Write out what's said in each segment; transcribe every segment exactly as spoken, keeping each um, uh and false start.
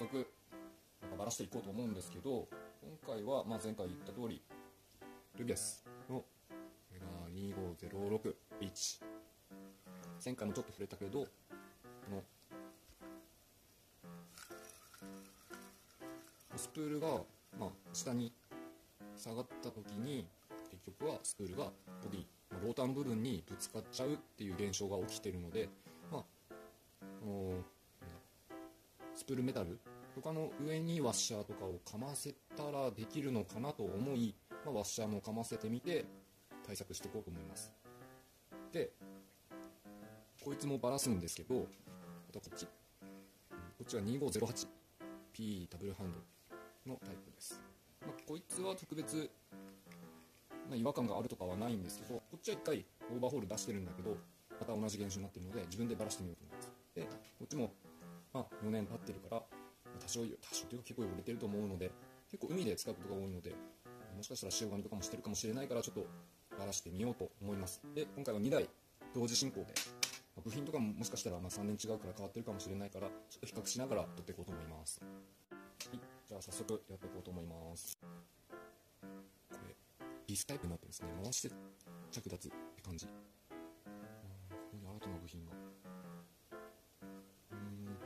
速なんかバラしていこうと思うんですけど、今回はまあ前回言った通りルビアスのこれがにごゼロろくエイチ、前回もちょっと触れたけど、このスプールがまあ下に下がった時に結局はスプールがボディローターの部分にぶつかっちゃうっていう現象が起きてるので、まあこのスプールメタルとかの上にワッシャーとかをかませたらできるのかなと思い、まあ、ワッシャーもかませてみて対策していこうと思います。でこいつもバラすんですけど、あとこっちこっちはにごゼロはちピー ダブルハンドルのタイプです。まあ、こいつは特別、まあ、違和感があるとかはないんですけど、こっちはいっかいオーバーホール出してるんだけど、また同じ現象になってるので自分でバラしてみようと思います。でこっちもまあよねん経ってるから多少多少というか結構汚れてると思うので、結構海で使うことが多いので、もしかしたら塩紙とかもしてるかもしれないから、ちょっとバラしてみようと思います。で今回はにだい同時進行で、部品とかももしかしたらまあさんねん違うから変わってるかもしれないから、ちょっと比較しながら撮っていこうと思います。はい、じゃあ早速やっていこうと思います。これビスタイプになってるんですね。回して着脱って感じ。ここに新たな部品が、うーん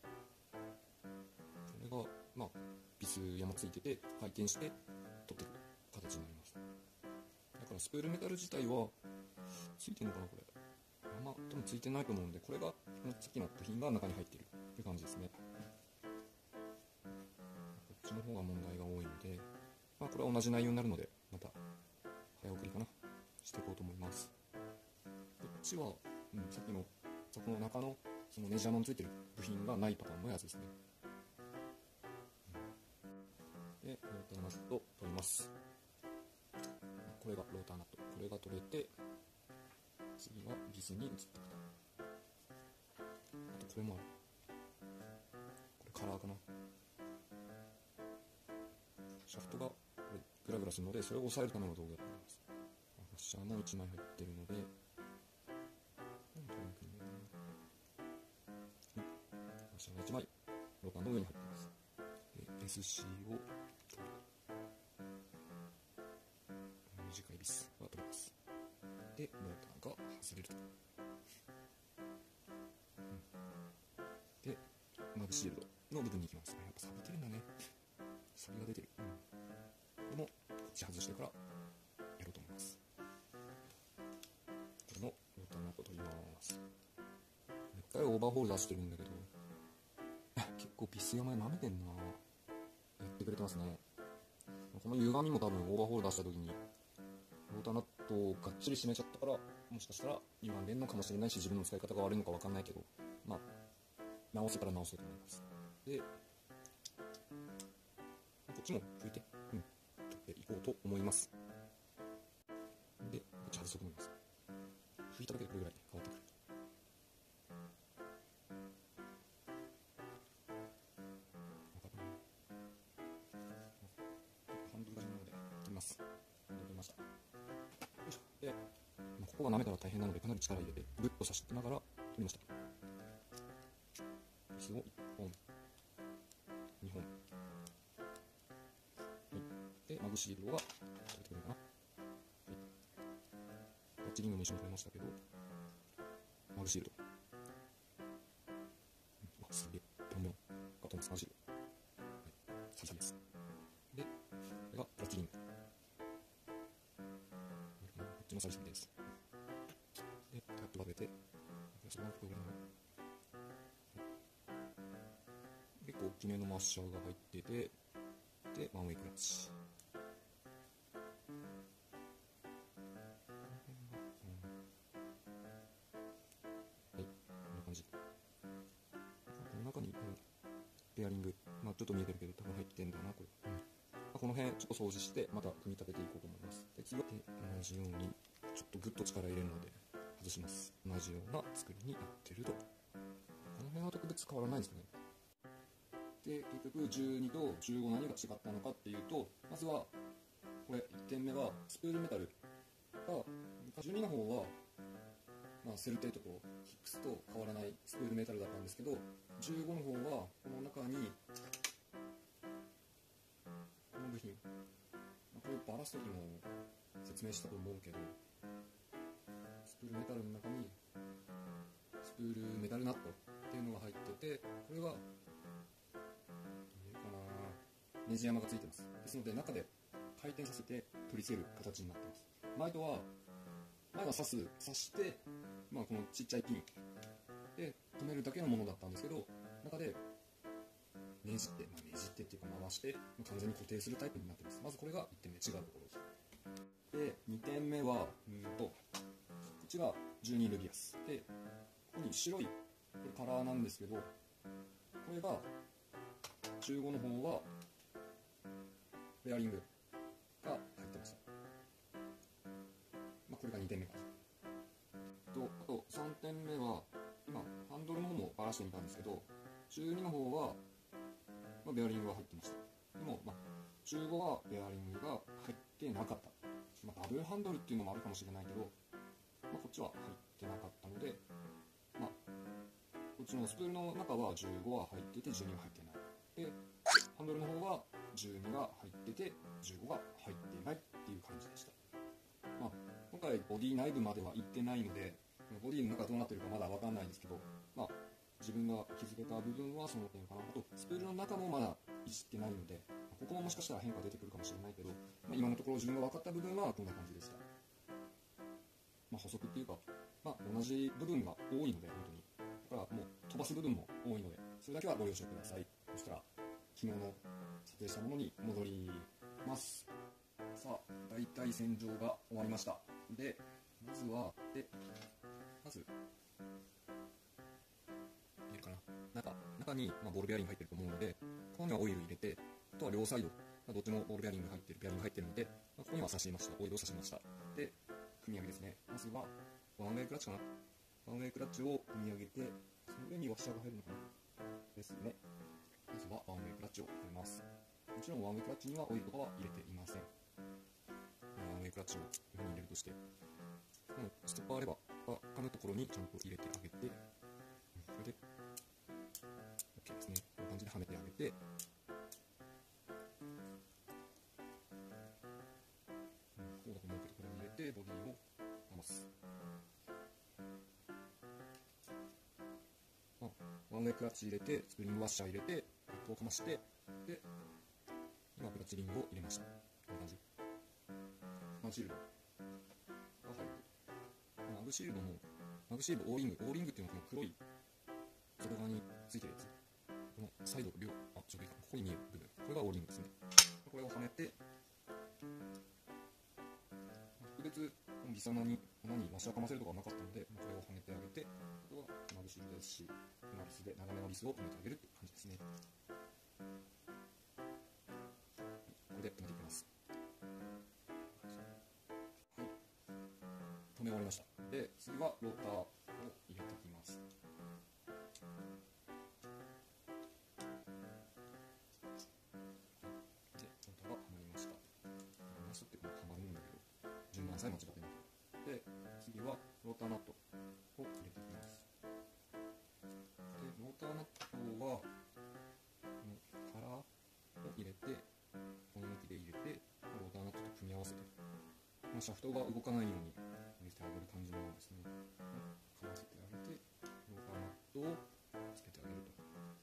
これがまあビス山ついてて回転して取ってくる形になります。だからスプールメタル自体はついてるのかな、これあんま多分ついてないと思うんで、これがさっきの部品が中に入ってるって感じですね。こっちの方が問題が多いので、まあこれは同じ内容になるので、また早送りかなしていこうと思います。こっちは、うん、さっきのそこの中のそのネジ穴についてる部品がないパターンのやつですね。でローターナット取ります。これがローターナット、これが取れて、次はビスに移っていくと。あとこれもある、これカラーかな。シャフトがこれグラグラするので、それを押さえるための道具だと思います。ワッシャーもいちまい入ってるので、ワッシャーがいちまいローターの上に入っています。で エスシー を取る、短いビスが取れます。でモーターが外れると、うん、でマグシールドの部分に行きますね。やっぱ錆びてるんだね、錆が出てる。うん、これもこっち外してからやろうと思います。これもローターナット取ります。一回オーバーホール出してるんだけど結構ビス山で舐めてんな。やってくれてますね。この歪みも多分オーバーホール出した時にローターナットをがっちり締めちゃったから、もしかしたら歪んでんのかもしれないし、自分の使い方が悪いのか分かんないけど、まあ直せたら直そうと思います。でこっちも拭いて、うん、取っていこうと思います。でこっち外そうと思います。拭いただけでこれぐらい変わってくる。ハンドルが重要なので取ります。取りました。よいしょ。でここが舐めたら大変なので、かなり力入れてグッとさしながら取りました。ビスをいっぽんにほん、はい、でマグシールドが取れてくれるかな。はい、バッチリングも一緒に取れましたけど、マグシールド、うん、あすげえ本物がトンツマグシールド、はい、サビサビです。でこれがプラチリング、こっちもサビサビです。でキャップが出て、そのままこれ結構大きめのマッシャーが入ってて、でワンウェイクラッチ、はい、こんな感じ。この中にペアリング、まあ、ちょっと見えてるけど多分入ってんだなこれ、うん、まあ、この辺ちょっと掃除してまた組み立てていこうと思います。で次は同じようにちょっとグッと力入れるので外します。同じような作りになってると。この辺は特別変わらないですね。で結局じゅうにとじゅうご何が違ったのかっていうと、まずはこれいってんめはスプールメタルがじゅうにの方は、まあ、セルテートとヒックスと変わらないスプールメタルだったんですけど、じゅうごの方はこの中にバラす時も説明したと思うけど、スプールメタルの中にスプールメタルナットっていうのが入ってて、これが見えるかな、ネジ山がついてます。ですので中で回転させて取り付ける形になってます。前とは前は刺す刺して、まあ、このちっちゃいピンで止めるだけのものだったんですけど、中でねじって、まあ、ねじってっていうか回して完全に固定するタイプになってます。まずこれがいってんめ違うところで、にてんめはうんとこっちがじゅうにルビアスで、ここに白いこれカラーなんですけど、これがじゅうごの方はベアリングが入ってました。まあ、これがにてんめかなと。あとさんてんめは今ハンドルの方もバラしてみたんですけど、じゅうにの方は、まあ、ベアリングが入ってました。でも、まあ、じゅうごはベアリングが入ってなかった、まあ、ダブルハンドルっていうのもあるかもしれないけど、まあ、こっちは入ってなかったので、まあ、こっちのスプールの中はじゅうごは入っててじゅうには入ってないで、ハンドルの方はじゅうにが入っててじゅうごが入っていないっていう感じでした。まあ、今回ボディ内部までは行ってないので、ボディの中どうなってるかまだ分かんないんですけど、まあ、自分が気づけた部分はその点かな。あとスプールの中もまだいじってないので、ここももしかしたら変化出てくるかもしれないけど、まあ、今のところ自分が分かった部分はこんな感じでした。まあ、補足っていうか、まあ、同じ部分が多いので、本当にだからもう飛ばす部分も多いので、それだけはご了承ください。そしたら昨日の撮影したものに戻ります。さあ、大体洗浄が終わりました。で、まずはでまず見えるかな、中中に、まあ、ボールベアリング入ってると思うので、ここにはオイル入れて、あとは両サイド、まあ、どっちもボールベアリング入ってるベアリング入ってるので、まあ、ここには差しました。オイルを差しました。で、組み上げですね。まずはワンウェイクラッチかな。ワンウェイクラッチを組み上げて、その上にワッシャーが入るのかなですね。まずはワンウェイクラッチを入れます。もちろんワンウェイクラッチにはオイルとかは入れていません。ワンウェイクラッチを上に入れるとして、このストッパーレバーがかむところにちゃんと入れてあげて、それで OK ですね。こういう感じではめてあげて、こうだと思うけど、これに入れてボディを回す。まあ、ワンウェイクラッチ入れて、スプリングワッシャー入れて、ラップをかまして、で、今クラッチリングを入れました。こんな感じ。マグシールドが入る。マグシールドも、マグシールドオーリング、オーリングっていうのはこの黒い外側についてるやつ。このサイド、両、あ、ちょっといいか、ここに見える部分。これがオーリングですね。これをはめて、特別、このビサナに穴にワッシャーかませるとかはなかったので、これをはめてあげて、あとはマグシールドですし、今ビスで、長めのビスを止めてあげるっていう感じですね。これで止めていきます。はい。止め終わりました。で、次はローターを入れていきます。さえ間違ってない。で、次はローターナットを入れていきます。で、ローターナットは、このカラーを入れて、この向きで入れて、ローターナットと組み合わせて、まあ、シャフトが動かないように入れてあげる感じのものですね。かませてあげて、ローターナットをつけてあげると。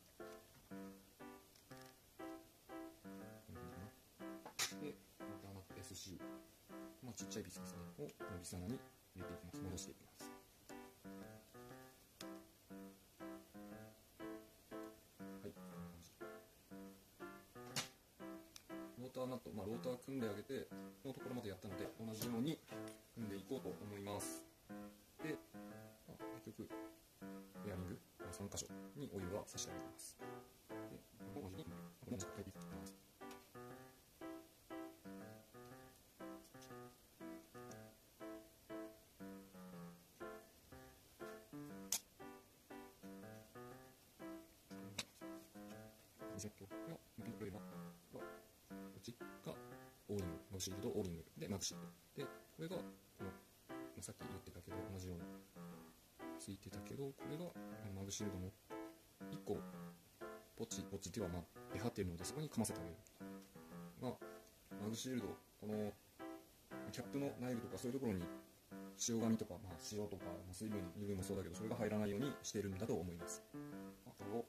こんな感じかな。で、ローターナット エスシー。まあ、ちっちゃいビスですねをこのビス穴に入れていきます。戻していきます。はい、こんな感じ。ローターナット、まあ、ローター組んであげて、このところまでやったので同じように組んでいこうと思います。で、まあ、結局ベアリング、まあ、さん箇所にオイルは差し上げます。で、同時にこれもしっかり切っていきます。セットの右のレバーはこっちがオーリング、マグシールドオーリングでマグシールドで、これがこの、まあ、さっき言ってたけど同じようについてたけど、これがマグシールドのいっこポチポチっていうのはまあ出張っているので、そこにかませてあげる。まあ、マグシールド、このキャップの内部とかそういうところに塩紙とか、まあ、塩とか、まあ、水分油分もそうだけどそれが入らないようにしているんだと思います。あとを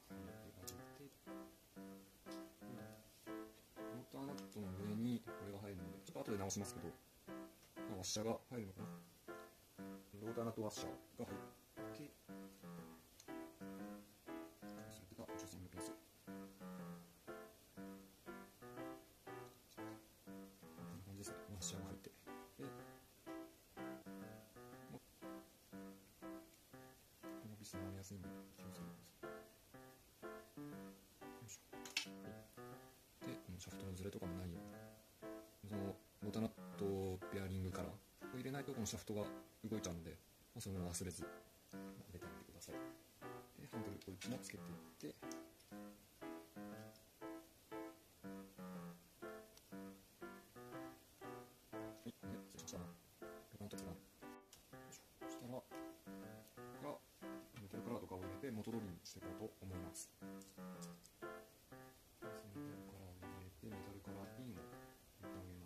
モーターナットの上にこれが入るのでちょっと後で直しますけど、まあ、ワッシャーが入るのかな。ローターナットワッシャーが入ってそれが除染のペースこんな感じですね。ワッシャーが入ってでピストンやすいので気をつけてください。よいしょ。で、このシャフトのズレとかもないように、そのモーターナットベアリングからこれ入れないとこのシャフトが動いちゃうので、まあ、それも忘れず入れてあげてください。で、ハンドルこいつもつけていって、はい、ね、失礼しました。よかったかな。そしたら、メタルカラーとかを入れて元通りにしていこうと思います。メタルカラーを入れてメタルカラーインを入れてあげます。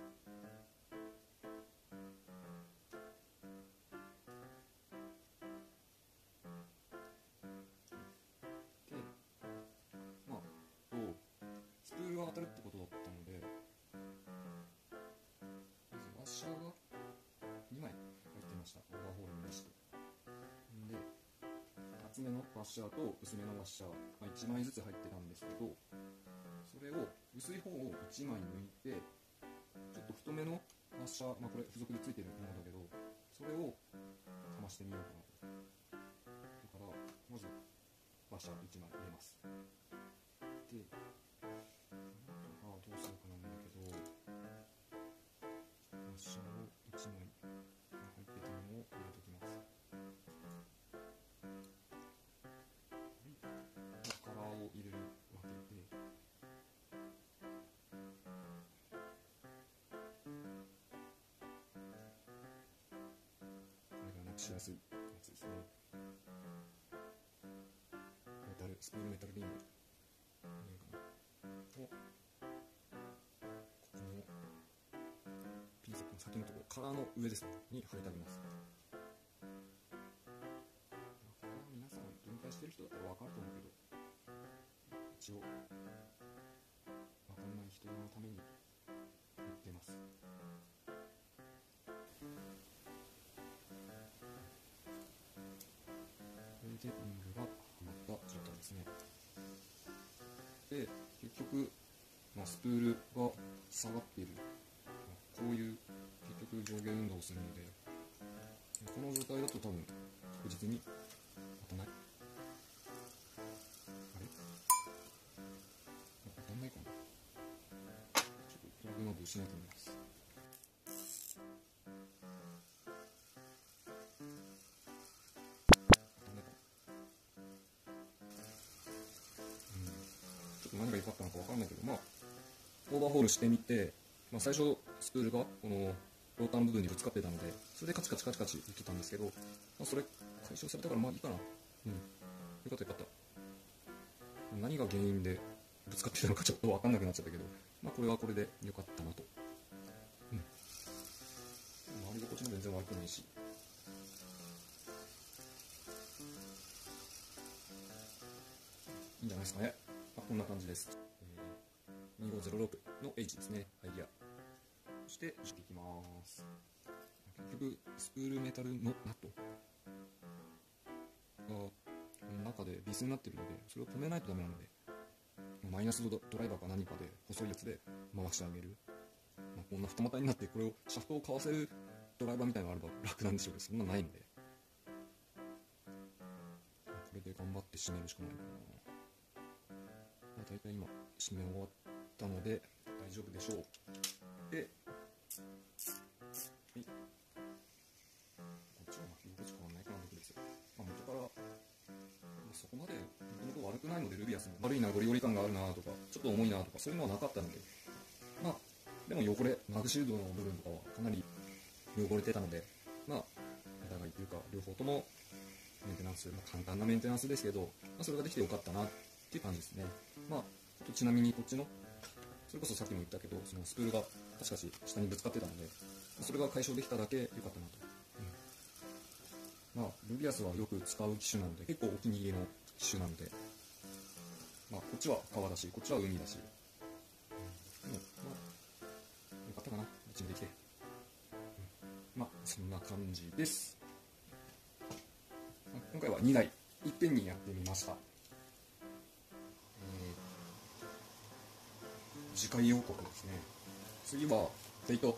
で、まあ、とスプールが当たるってことだったので、まずワッシャーがにまい入ってました。オーバーホールに出して。で、厚めのワッシャーと薄めのワッシャー、まあ、いちまいずつ入ってたんですけど、それを薄い方をいちまい抜いて、ちょっと太めのワッシャー、まあ、これ付属でついてるものだけど、それをかましてみようかなと。だから、まずワッシャーいちまい入れます。で、ああ、どうしようかなんだけど、ワッシャーをいちまい入ってたのを入れておきます。カラーを入れるわけで、これがなくしやすいやつですね。メタルスプールメタルリングをここのピンセットの先のところ、カラーの上ですねに貼りたげます。皆さん分解してる人だったら分かると思うけど、一応分かんない人のために言ってます。これでリングがはまった状態ですね。で、結局、まあ、スプールが下がっている、こういう結局上下運動をするので、この状態だと多分確実に当たらない。あれ当たんないかな。ちょっと道具などしないと思います。当たんないかな。うん、ちょっと何が良かったのか分かんないけど、まあオーバーホールしてみて、まあ、最初スプールがこのローターの部分にぶつかってたので、それでカチカチカチカチ言ってたんですけど、まあ、それ解消されたからまあいいかな。うん、よかったよかった。何が原因でぶつかってたのかちょっと分かんなくなっちゃったけど、まあこれはこれで良かったなと。うん、周り心地も全然悪くないし、いいんじゃないですかね。まあ、こんな感じです。えー、にごゼロろくの H ですね、ハイギア。そしてしていきます。結局スプールメタルのナットがこの中でビスになっているので、それを止めないとダメなので、マイナスドライバーか何かで細いやつで回してあげる。まあ、こんな二股になってこれをシャフトをかわせるドライバーみたいなのがあれば楽なんでしょうけど、そんなないので、これで頑張って締めるしかないかな。まあ、大体今締め終わったので大丈夫でしょう。で、はい、こっちはまあ着心地変わらないかなとですよ。まあ、元から、まあ、そこまで元々悪くないので、ルビアスも悪いな、ゴリゴリ感があるなとか、ちょっと重いなとか、そういうのはなかったので、まあでも汚れ、マグシールドの部分とかはかなり汚れてたので、まあお互いというか両方ともメンテナンス、まあ、簡単なメンテナンスですけど、まあ、それができてよかったなっていう感じですね。まあ、ちなみにこっちのそれこそさっきも言ったけど、そのスプールが確かし下にぶつかってたので、それが解消できただけ良かったなと。うん、まあルビアスはよく使う機種なので、結構お気に入りの機種なので、まあこっちは川だし、こっちは海だし、うん、まあよかったかな、どっちもできて。うん、まあそんな感じです。今回はにだいいっぺんにやってみました。次回予告ですね。次はフェイト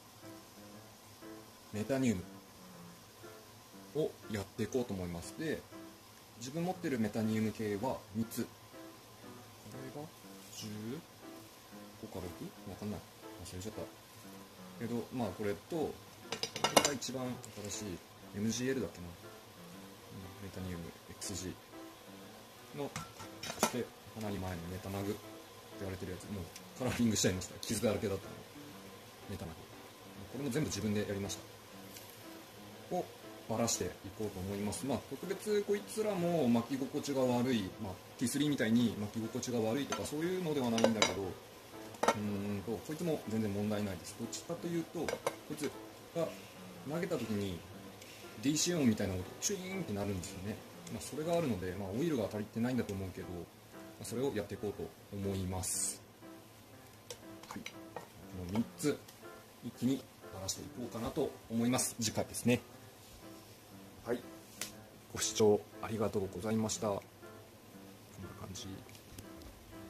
メタニウムをやっていこうと思います。で、自分持ってるメタニウム系はみっつ。これがじゅうごかろく？わかんない、忘れちゃったけど、まあこれと、これが一番新しい エムジーエル だっけな、メタニウム エックスジー の、そしてかなり前のメタマグって言われてるやつ、もうカラーリングしちゃいました。傷だらけだったので、メタマグ、これも全部自分でやりましたをばらしていこうと思います。まあ特別こいつらも巻き心地が悪い、まあ、ティースリー みたいに巻き心地が悪いとかそういうのではないんだけど、うーんとこいつも全然問題ないです。どっちかというと、こいつが投げた時に ディーシー 音みたいな音チュイーンってなるんですよね。まあ、それがあるので、まあ、オイルが足りてないんだと思うけど、まあ、それをやっていこうと思います。はい、このみっつ一気にばらしていこうかなと思います。次回ですね。はい、ご視聴ありがとうございました。こんな感じ、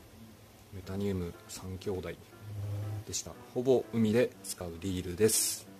メタニウムさん兄弟でした。ほぼ海で使うリールです。